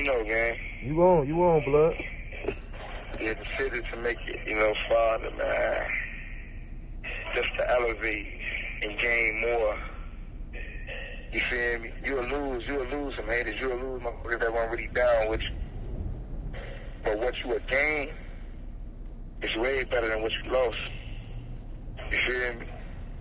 me know, man. You on, blood. Yeah, the city to make it, farther, man. Just to elevate and gain more. You feel me? You'll lose some haters. You'll lose motherfuckers that weren't really down with you. But what you will gain is way better than what you lost. You feel me?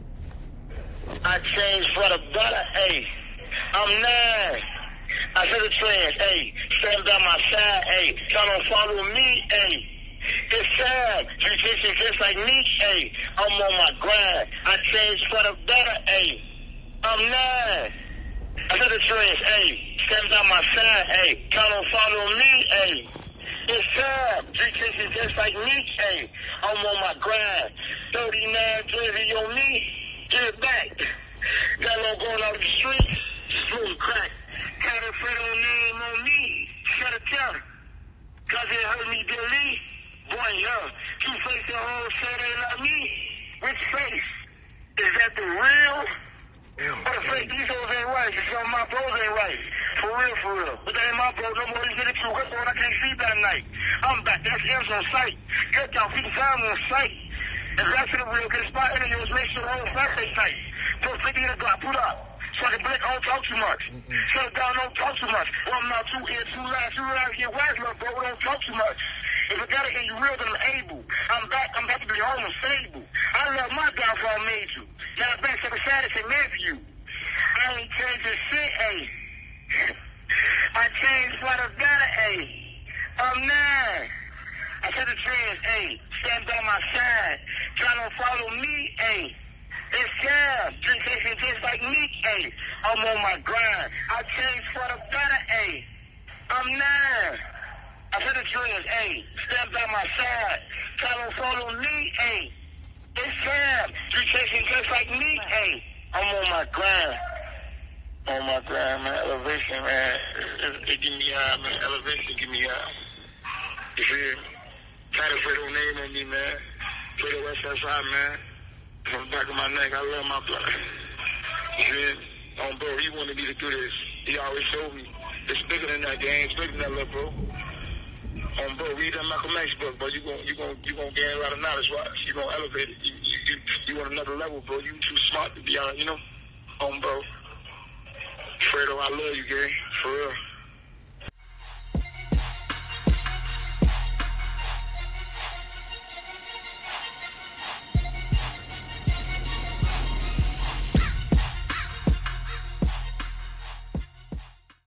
I changed for the better, ayy. I'm 9. I said the trans, ayy. Stand by my side, ayy. Y'all don't follow me, ayy. It's time. You just like me, ayy. I'm on my grind. I changed for the better, ayy. I'm 9. I said the trans, ayy. Stand by my side, ayy. Y'all don't follow me, ayy. It's time. You just like me, ayy. I'm on my grind. 39 jersey on me. Get it back. Got no going out the street. Smoke crack. Had a federal name on me. Shut it down. Cause it hurt me dearly. Boy, Two-Face the whole say they love me. Which face? Is that the real? Or the fake? These hoes ain't right. Some of my bros ain't right. For real. But they ain't my bros. No more. These niggas too. What's on? I can't sleep that night. I'm back. That's M's on sight. Good y'all. People time on sight. If that's the real, get a spot in yours. Make sure the whole flat stay tight. Put 50 in the block. Put up. So I can blink, don't talk too much. Shut it down, don't talk too much. Well, I'm not too ear, too loud. You realize get wise, little bro, don't talk too much. If I gotta hear you real, then I'm able. I'm back to be home and stable. I love my downfall made you. Now back to the side and say, nephew. I ain't changed this shit, ayy. I changed for the better, ayy. I'm 9. I said the trans, ayy. Stand by my side. Try to follow me, ayy. It's time. Just like me, ayy. I'm on my grind. I changed for the better, ayy. I'm 9. I said the trans, ayy. Stand by my side. Try to follow me, ayy. It's time. Just like me, ayy. I'm on my grind. On my grind, man. Elevation, man. It give me high, man. Elevation give me high. You feel me? Title federal name on me, man. Play the West Side, man. From the back of my neck, I love my blood. You feel me? Bro, he wanted me to do this. He always showed me. It's bigger than that, gang. It's bigger than that, little bro. Bro, read that Malcolm X book, bro. You gonna gain a lot of knowledge, right? You gonna elevate it. You on another level, bro. You too smart to be out, bro. Fredo, I love you, gang. For real.